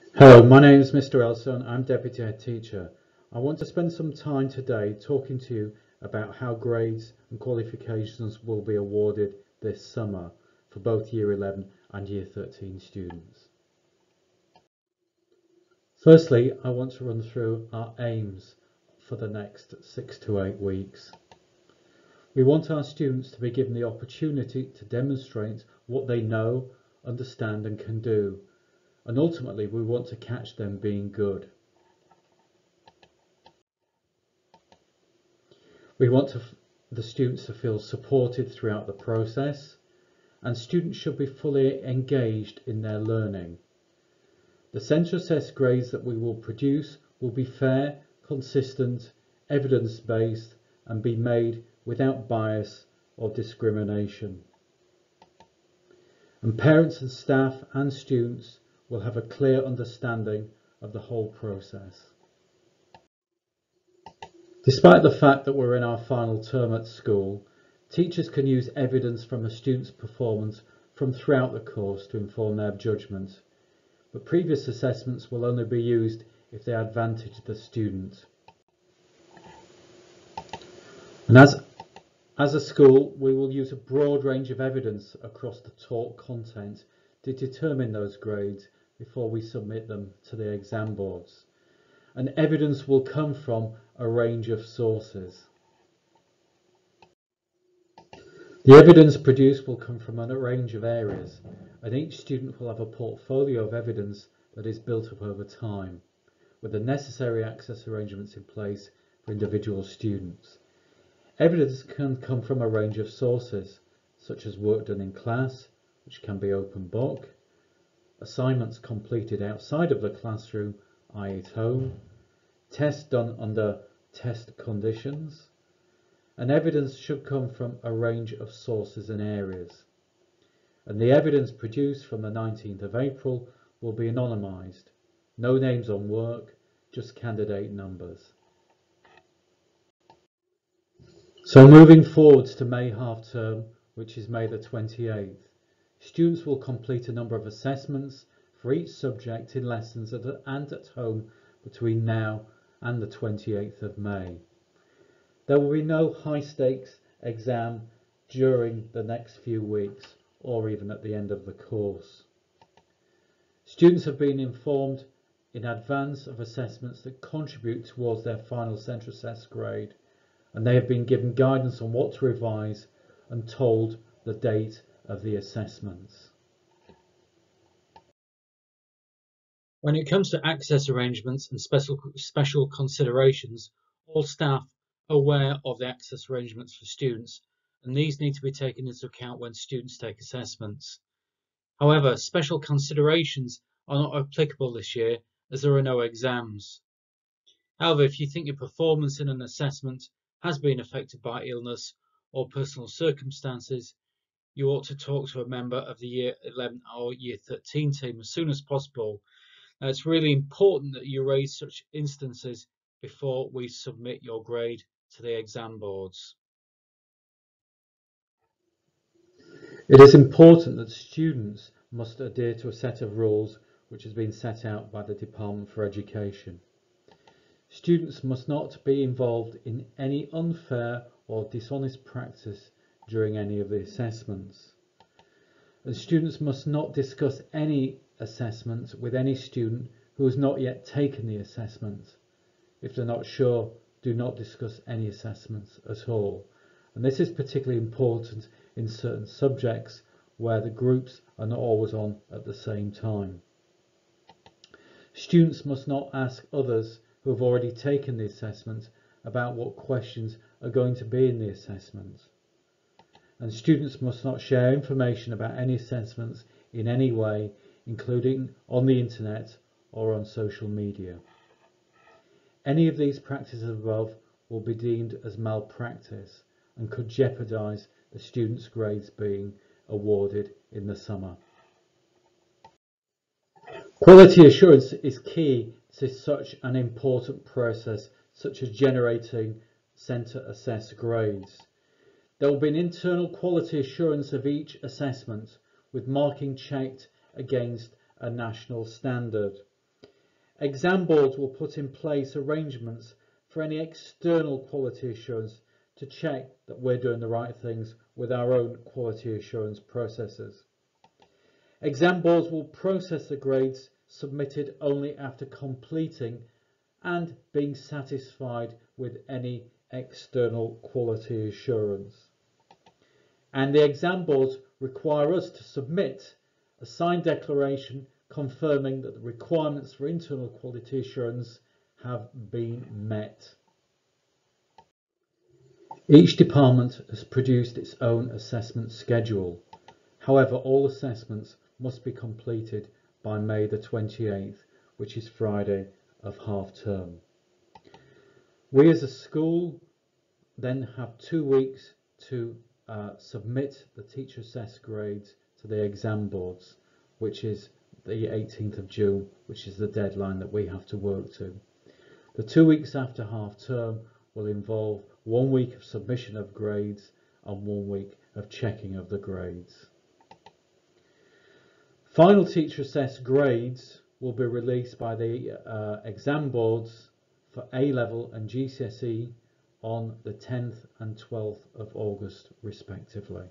Hello, my name is Mr. Elstone. I'm Deputy Head Teacher. I want to spend some time today talking to you about how grades and qualifications will be awarded this summer for both Year 11 and Year 13 students. Firstly, I want to run through our aims for the next 6 to 8 weeks. We want our students to be given the opportunity to demonstrate what they know, understand and can do. And ultimately, we want to catch them being good. We want the students to feel supported throughout the process, and students should be fully engaged in their learning. The centre assessed grades that we will produce will be fair, consistent, evidence-based, and be made without bias or discrimination. And parents and staff and students will have a clear understanding of the whole process. Despite the fact that we're in our final term at school, teachers can use evidence from a student's performance from throughout the course to inform their judgment, but previous assessments will only be used if they advantage the student. And as a school, we will use a broad range of evidence across the taught content to determine those grades before we submit them to the exam boards. And evidence will come from a range of sources. The evidence produced will come from a range of areas, and each student will have a portfolio of evidence that is built up over time, with the necessary access arrangements in place for individual students. Evidence can come from a range of sources, such as work done in class, which can be open book, assignments completed outside of the classroom, i.e. at home, tests done under test conditions, and evidence should come from a range of sources and areas. And the evidence produced from the 19th of April will be anonymised. No names on work, just candidate numbers. So moving forwards to May half term, which is May the 28th, students will complete a number of assessments for each subject in lessons and at home between now and the 28th of May. There will be no high stakes exam during the next few weeks or even at the end of the course. Students have been informed in advance of assessments that contribute towards their final centre assessed grade, and they have been given guidance on what to revise and told the date of the assessments. When it comes to access arrangements and special considerations, all staff are aware of the access arrangements for students, and these need to be taken into account when students take assessments. However, special considerations are not applicable this year as there are no exams. However, if you think your performance in an assessment has been affected by illness or personal circumstances, you ought to talk to a member of the Year 11 or Year 13 team as soon as possible. Now, it's really important that you raise such instances before we submit your grade to the exam boards. It is important that students must adhere to a set of rules which has been set out by the Department for Education. Students must not be involved in any unfair or dishonest practice during any of the assessments. And students must not discuss any assessment with any student who has not yet taken the assessment. If they're not sure, do not discuss any assessments at all. And this is particularly important in certain subjects where the groups are not always on at the same time. Students must not ask others who have already taken the assessment about what questions are going to be in the assessment. And students must not share information about any assessments in any way, including on the internet or on social media. Any of these practices above will be deemed as malpractice and could jeopardise the students' grades being awarded in the summer. Quality assurance is key to such an important process such as generating centre assessed grades. There will be an internal quality assurance of each assessment with marking checked against a national standard. Exam boards will put in place arrangements for any external quality assurance to check that we're doing the right things with our own quality assurance processes. Exam boards will process the grades submitted only after completing and being satisfied with any external quality assurance. And the exam boards require us to submit a signed declaration confirming that the requirements for internal quality assurance have been met. Each department has produced its own assessment schedule. However, all assessments must be completed by May the 28th, which is Friday of half term. We as a school then have 2 weeks to submit the teacher assessed grades to the exam boards, which is the 18th of June, which is the deadline that we have to work to. The 2 weeks after half term will involve 1 week of submission of grades and 1 week of checking of the grades. Final teacher assessed grades will be released by the exam boards for A-level and GCSE on the 10th and 12th of August respectively.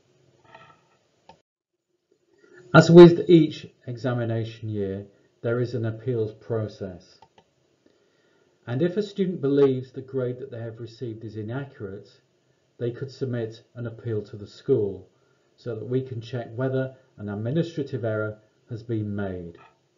As with each examination year, there is an appeals process. And if a student believes the grade that they have received is inaccurate, they could submit an appeal to the school so that we can check whether an administrative error has been made.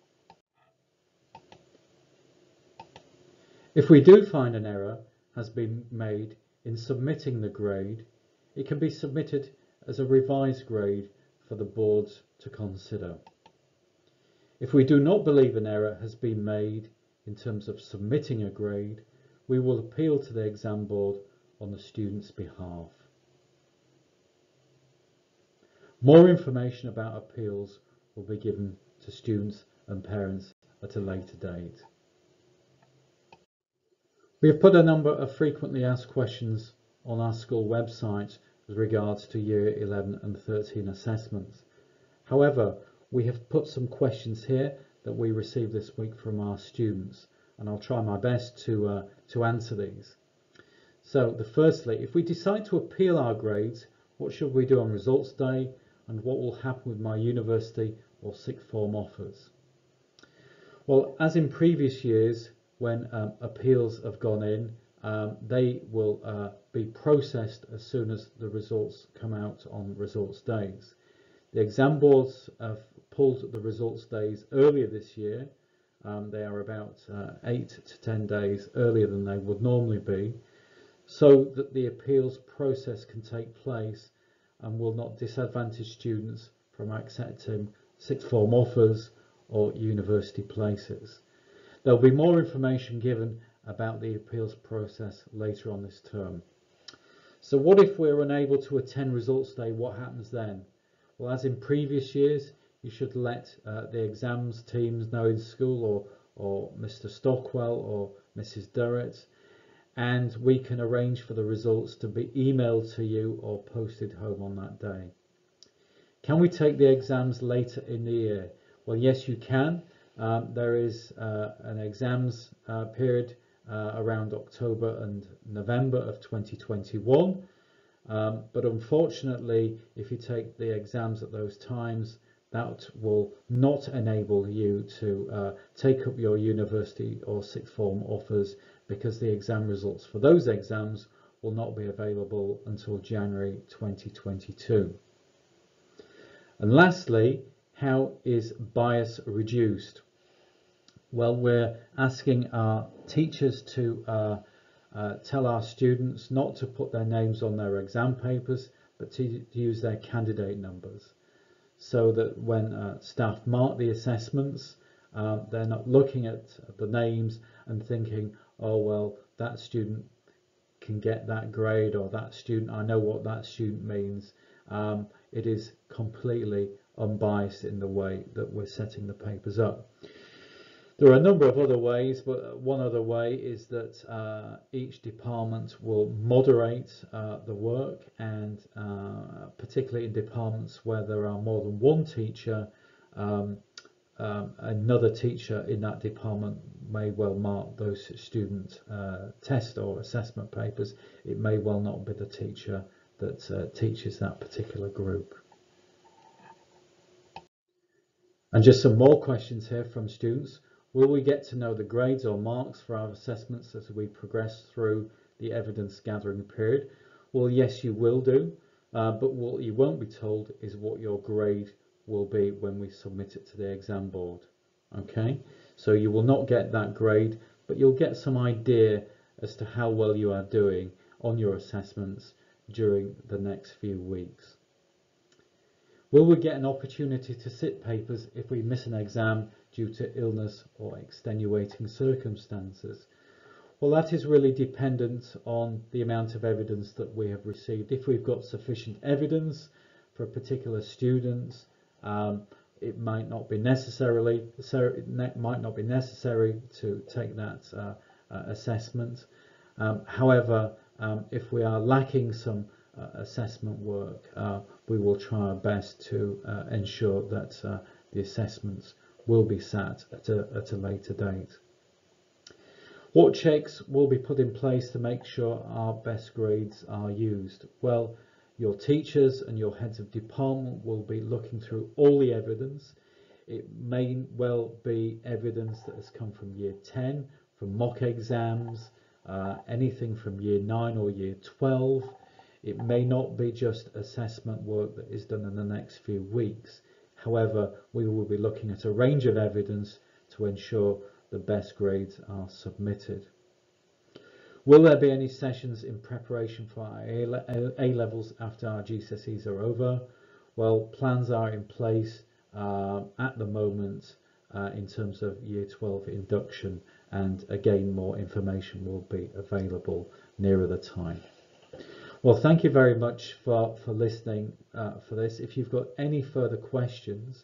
If we do find an error has been made in submitting the grade, it can be submitted as a revised grade for the boards to consider. If we do not believe an error has been made in terms of submitting a grade, we will appeal to the exam board on the student's behalf. More information about appeals will be given to students and parents at a later date. We have put a number of frequently asked questions on our school website with regards to Year 11 and 13 assessments. However, we have put some questions here that we received this week from our students, and I'll try my best to answer these. So, firstly, if we decide to appeal our grades, what should we do on results day, and what will happen with my university or sixth form offers? Well, as in previous years, when appeals have gone in, they will be processed as soon as the results come out on results days. The exam boards have pulled the results days earlier this year. They are about 8 to 10 days earlier than they would normally be, so that the appeals process can take place and will not disadvantage students from accepting sixth form offers or university places. There will be more information given about the appeals process later on this term. So what if we're unable to attend results day? What happens then? Well, as in previous years, you should let the exams teams know in school, or Mr. Stockwell or Mrs. Durrett, and we can arrange for the results to be emailed to you or posted home on that day. Can we take the exams later in the year? Well, yes, you can. There is an exams period around October and November of 2021, but unfortunately, if you take the exams at those times, that will not enable you to take up your university or sixth form offers, because the exam results for those exams will not be available until January 2022. And lastly, how is bias reduced? Well, we're asking our teachers to tell our students not to put their names on their exam papers, but to use their candidate numbers, so that when staff mark the assessments, they're not looking at the names and thinking, oh well, that student can get that grade, or that student, I know what that student means. It is completely unbiased in the way that we're setting the papers up. There are a number of other ways, but one other way is that each department will moderate the work, and particularly in departments where there are more than one teacher, another teacher in that department may well mark those student test or assessment papers. It may well not be the teacher that teaches that particular group. And just some more questions here from students. Will we get to know the grades or marks for our assessments as we progress through the evidence gathering period? Well, yes, you will do, but what you won't be told is what your grade will be when we submit it to the exam board. Okay, so you will not get that grade, but you'll get some idea as to how well you are doing on your assessments during the next few weeks. Will we get an opportunity to sit papers if we miss an exam due to illness or extenuating circumstances? Well, that is really dependent on the amount of evidence that we have received. If we've got sufficient evidence for a particular student, it might not be necessary to take that assessment. However, if we are lacking some assessment work, we will try our best to ensure that the assessments will be sat at a later date. What checks will be put in place to make sure our best grades are used? Well, your teachers and your heads of department will be looking through all the evidence. It may well be evidence that has come from year 10, from mock exams, anything from year 9 or year 12. It may not be just assessment work that is done in the next few weeks. However, we will be looking at a range of evidence to ensure the best grades are submitted. Will there be any sessions in preparation for our A-levels after our GCSEs are over? Well, plans are in place at the moment in terms of year 12 induction, and again, more information will be available nearer the time. Well, thank you very much for listening for this. If you've got any further questions,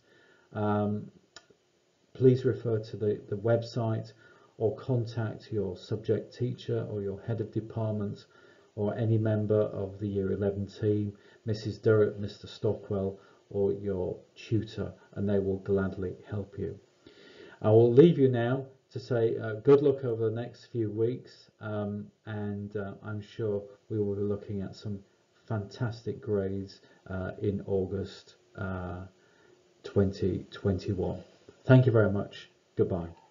please refer to the website or contact your subject teacher or your head of department or any member of the Year 11 team, Mrs. Durrett, Mr. Stockwell, or your tutor, and they will gladly help you. I will leave you now to say good luck over the next few weeks, and I'm sure we will be looking at some fantastic grades in August 2021. Thank you very much. Goodbye.